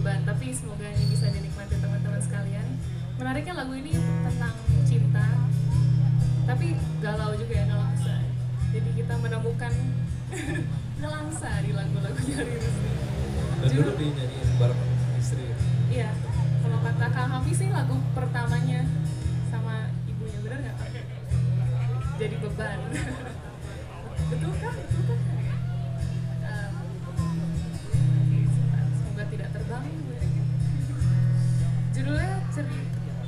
beban, tapi semoga ini bisa dinikmati teman-teman sekalian. Menariknya lagu ini tentang cinta, tapi galau juga ya, nelangsa. Jadi kita menemukan nelangsa di lagu-lagunya Riris. Dan dulu dinyanyiin bareng istri. Iya, kalau kata Kang Hafiz sih lagu pertamanya sama ibunya, benar nggak Kak? Jadi beban. Betul kah? Betul kah? Semoga tidak terbang. Judulnya cerita.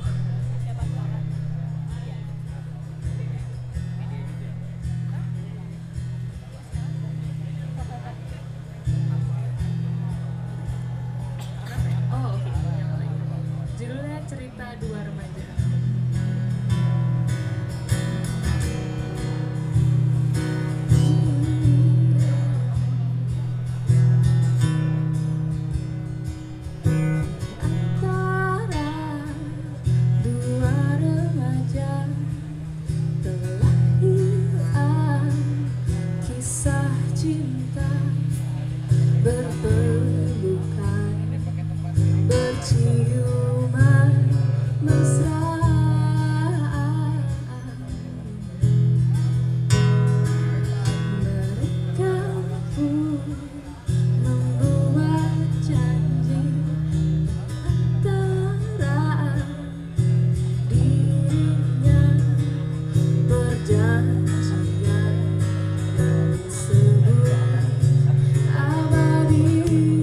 Oh oke, yang lain. Judulnya Cerita Dua Remaja. Berciuman mesra, mereka pun membuat janji antara dirinya, perjanjian yang disebut abadi.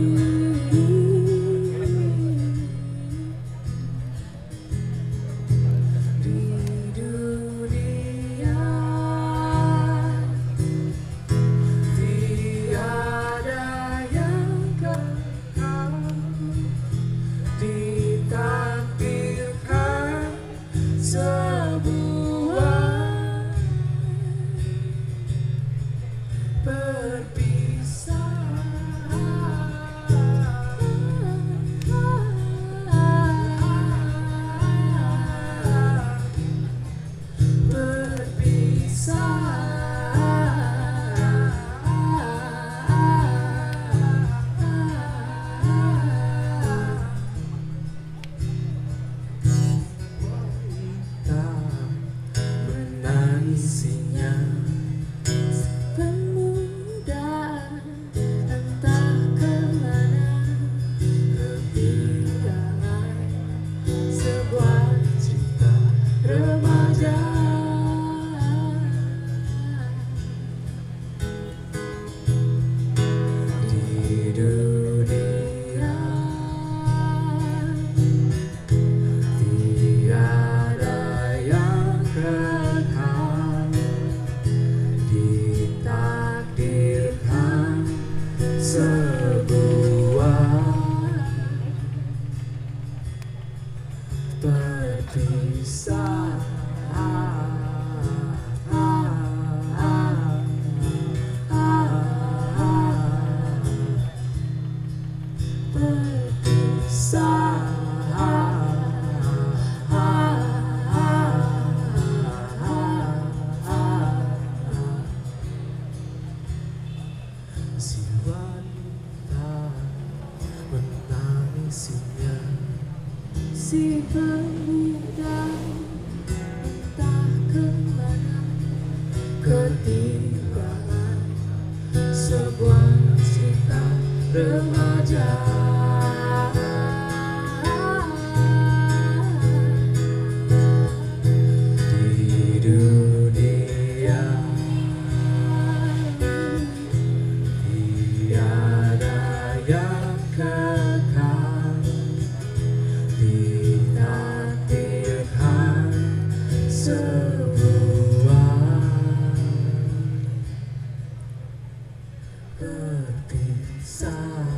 Si wanita menangisinya, si pemuda entah kemana, ketinggalan sebuah cerita remaja. Di dunia tiada yang kekal, ditakdirkan sebuah perpisahan.